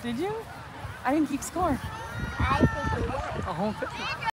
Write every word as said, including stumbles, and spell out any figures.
Did you? I didn't keep score. I think we won. A home fifty.